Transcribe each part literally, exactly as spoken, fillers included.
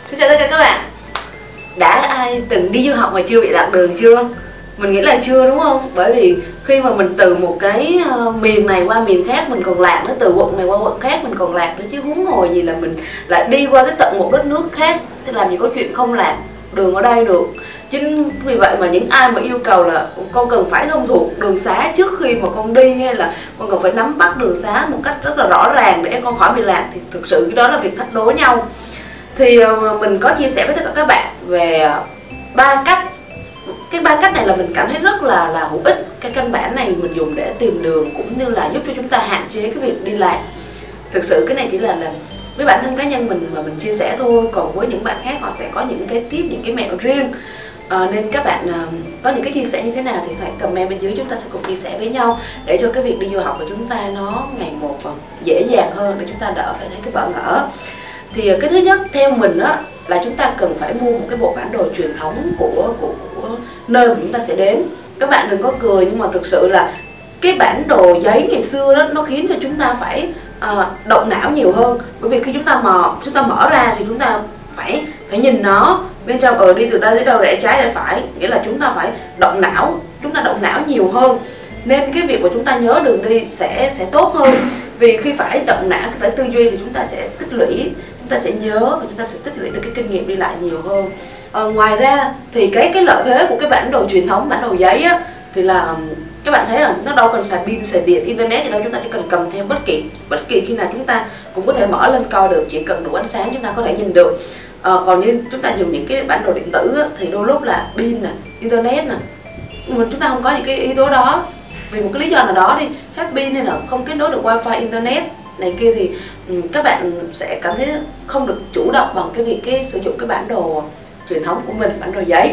Xin chào tất cả các bạn. Đã ai từng đi du học mà chưa bị lạc đường chưa? Mình nghĩ là chưa, đúng không? Bởi vì khi mà mình từ một cái uh, miền này qua miền khác mình còn lạc nữa, từ quận này qua quận khác mình còn lạc nữa, chứ huống hồ gì là mình lại đi qua cái tận một đất nước khác thì làm gì có chuyện không lạc đường ở đây được. Chính vì vậy mà những ai mà yêu cầu là con cần phải thông thuộc đường xá trước khi mà con đi, hay là con cần phải nắm bắt đường xá một cách rất là rõ ràng để con khỏi bị lạc, thì thực sự cái đó là việc thách đố nhau. Thì mình có chia sẻ với tất cả các bạn về ba cách. Cái ba cách này là mình cảm thấy rất là là hữu ích. Cái căn bản này mình dùng để tìm đường cũng như là giúp cho chúng ta hạn chế cái việc đi lạc. Thực sự cái này chỉ là, là với bản thân cá nhân mình mà mình chia sẻ thôi, còn với những bạn khác họ sẽ có những cái tip, những cái mẹo riêng. À, nên các bạn à, có những cái chia sẻ như thế nào thì hãy comment bên dưới, chúng ta sẽ cùng chia sẻ với nhau để cho cái việc đi du học của chúng ta nó ngày một dễ dàng hơn, để chúng ta đỡ phải thấy cái bỡ ngỡ. Thì cái thứ nhất theo mình đó là chúng ta cần phải mua một cái bộ bản đồ truyền thống của, của, của nơi mà chúng ta sẽ đến. Các bạn đừng có cười, nhưng mà thực sự là cái bản đồ giấy ngày xưa đó nó khiến cho chúng ta phải uh, động não nhiều hơn. Bởi vì khi chúng ta mở chúng ta mở ra thì chúng ta phải phải nhìn nó bên trong, ở đi từ đây tới đâu, rẽ trái rẽ phải, nghĩa là chúng ta phải động não, chúng ta động não nhiều hơn. Nên cái việc mà chúng ta nhớ đường đi sẽ sẽ tốt hơn. Vì khi phải động não, khi phải tư duy thì chúng ta sẽ tích lũy, chúng ta sẽ nhớ và chúng ta sẽ tích lũy được cái kinh nghiệm đi lại nhiều hơn. À, ngoài ra thì cái cái lợi thế của cái bản đồ truyền thống, bản đồ giấy á, thì là các bạn thấy là nó đâu cần xài pin, xài điện, internet gì đâu, chúng ta chỉ cần cầm theo bất kỳ bất kỳ khi nào chúng ta cũng có thể mở lên coi được, chỉ cần đủ ánh sáng chúng ta có thể nhìn được. À, còn như chúng ta dùng những cái bản đồ điện tử á, thì đôi lúc là pin nè, internet nè, mà chúng ta không có những cái yếu tố đó, vì một cái lý do nào đó đi, hết pin hay là không kết nối được wifi, internet này kia, thì um, các bạn sẽ cảm thấy không được chủ động bằng cái việc cái sử dụng cái bản đồ truyền thống của mình, bản đồ giấy.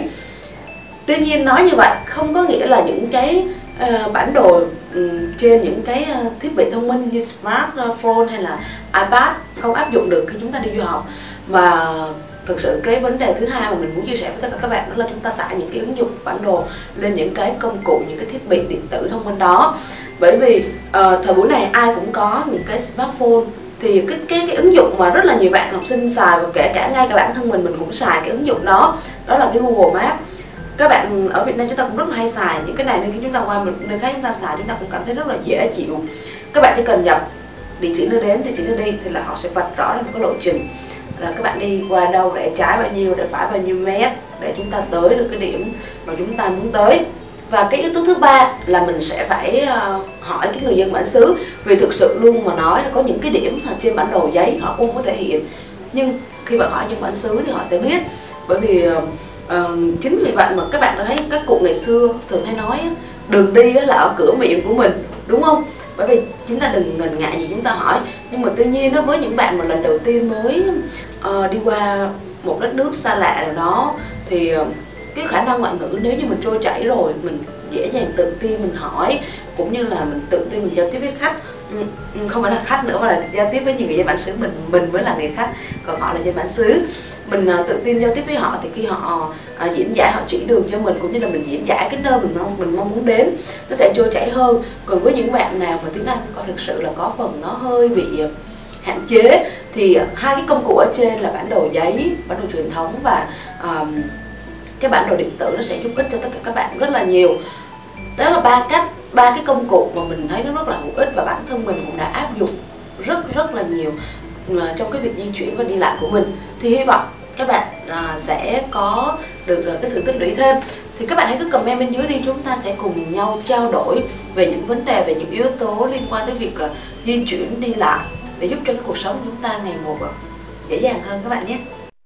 Tuy nhiên nói như vậy không có nghĩa là những cái uh, bản đồ um, trên những cái uh, thiết bị thông minh như smartphone hay là iPad không áp dụng được khi chúng ta đi du học. Và thực sự cái vấn đề thứ hai mà mình muốn chia sẻ với tất cả các bạn đó là chúng ta tải những cái ứng dụng bản đồ lên những cái công cụ, những cái thiết bị điện tử thông minh đó. Bởi vì uh, thời buổi này ai cũng có những cái smartphone, thì cái, cái cái ứng dụng mà rất là nhiều bạn học sinh xài, và kể cả ngay cả bản thân mình mình cũng xài cái ứng dụng đó, đó là cái Google Maps. Các bạn ở Việt Nam chúng ta cũng rất là hay xài những cái này, nên khi chúng ta qua một nơi khác chúng ta xài chúng ta cũng cảm thấy rất là dễ chịu. Các bạn chỉ cần nhập địa chỉ nơi đến, địa chỉ nơi đi thì là họ sẽ vạch rõ ra một cái lộ trình là các bạn đi qua đâu, rẽ trái bao nhiêu, rẽ phải bao nhiêu mét để chúng ta tới được cái điểm mà chúng ta muốn tới. Và cái yếu tố thứ ba là mình sẽ phải uh, hỏi cái người dân bản xứ, vì thực sự luôn mà nói là có những cái điểm mà trên bản đồ giấy họ cũng có thể hiện, nhưng khi bạn hỏi dân bản xứ thì họ sẽ biết. Bởi vì uh, uh, chính vì vậy mà các bạn đã thấy các cụ ngày xưa thường hay nói đường đi là ở cửa miệng của mình, đúng không? Bởi vì chúng ta đừng ngần ngại gì chúng ta hỏi. Nhưng mà tuy nhiên đó, với những bạn mà lần đầu tiên mới uh, đi qua một đất nước xa lạ nào đó, thì uh, cái khả năng ngoại ngữ nếu như mình trôi chảy rồi, mình dễ dàng tự tin mình hỏi, cũng như là mình tự tin mình giao tiếp với khách. Không phải là khách nữa mà là giao tiếp với những người dân bản xứ, mình mình mới là người khách, còn họ là dân bản xứ. Mình uh, tự tin giao tiếp với họ thì khi họ uh, diễn giải, họ chỉ đường cho mình, cũng như là mình diễn giải cái nơi mình mong mình mong muốn đến, nó sẽ trôi chảy hơn. Còn với những bạn nào mà tiếng Anh có thực sự là có phần nó hơi bị uh, hạn chế, thì uh, hai cái công cụ ở trên là bản đồ giấy, bản đồ truyền thống và uh, cái bản đồ điện tử nó sẽ giúp ích cho tất cả các bạn rất là nhiều. Đó là ba cách, ba cái công cụ mà mình thấy nó rất là hữu ích, và bản thân mình cũng đã áp dụng rất rất là nhiều trong cái việc di chuyển và đi lại của mình. Thì hy vọng các bạn à, sẽ có được cái sự tích lũy thêm. Thì các bạn hãy cứ comment bên dưới đi, chúng ta sẽ cùng nhau trao đổi về những vấn đề, về những yếu tố liên quan tới việc uh, di chuyển đi lại, để giúp cho cái cuộc sống của chúng ta ngày một uh, dễ dàng hơn các bạn nhé.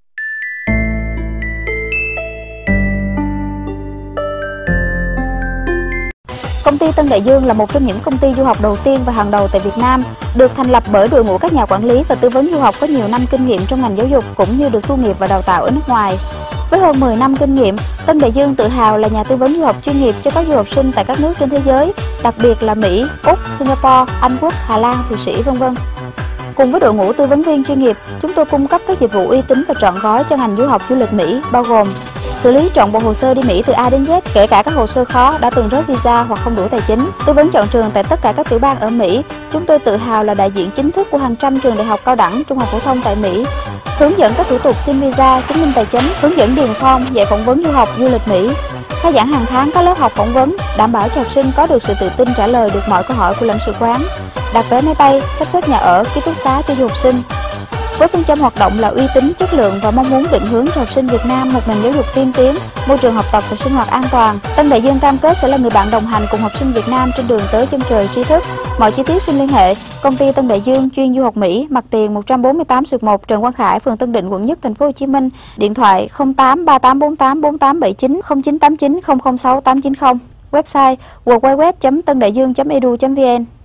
Công ty Tân Đại Dương là một trong những công ty du học đầu tiên và hàng đầu tại Việt Nam, được thành lập bởi đội ngũ các nhà quản lý và tư vấn du học có nhiều năm kinh nghiệm trong ngành giáo dục, cũng như được thu nghiệp và đào tạo ở nước ngoài. Với hơn mười năm kinh nghiệm, Tân Đại Dương tự hào là nhà tư vấn du học chuyên nghiệp cho các du học sinh tại các nước trên thế giới, đặc biệt là Mỹ, Úc, Singapore, Anh Quốc, Hà Lan, Thụy Sĩ, vân vân. Cùng với đội ngũ tư vấn viên chuyên nghiệp, chúng tôi cung cấp các dịch vụ uy tín và trọn gói cho ngành du học du lịch Mỹ, bao gồm xử lý trọn bộ hồ sơ đi Mỹ từ A đến Z, kể cả các hồ sơ khó, đã từng rớt visa hoặc không đủ tài chính. Tư vấn chọn trường tại tất cả các tiểu bang ở Mỹ. Chúng tôi tự hào là đại diện chính thức của hàng trăm trường đại học cao đẳng, trung học phổ thông tại Mỹ. hướng dẫn các thủ tục xin visa, chứng minh tài chính, hướng dẫn điền form, dạy phỏng vấn du học, du lịch Mỹ. Khai giảng hàng tháng các lớp học phỏng vấn, đảm bảo cho học sinh có được sự tự tin trả lời được mọi câu hỏi của lãnh sự quán. Đặt vé máy bay, sắp xếp nhà ở, ký túc xá cho du học sinh. Với phương châm hoạt động là uy tín, chất lượng và mong muốn định hướng cho học sinh Việt Nam một nền giáo dục tiên tiến, môi trường học tập và sinh hoạt an toàn, Tân Đại Dương cam kết sẽ là người bạn đồng hành cùng học sinh Việt Nam trên đường tới chân trời tri thức. Mọi chi tiết xin liên hệ công ty Tân Đại Dương chuyên du học Mỹ, mặt tiền một trăm bốn mươi tám xuyệt một Trần Quang Khải, phường Tân Định, quận Nhất, thành phố Hồ Chí Minh. Điện thoại không tám ba tám bốn tám bốn tám bảy chín, không chín tám chín không không sáu tám chín không. Website w w w chấm tân đại dương chấm e d u chấm v n.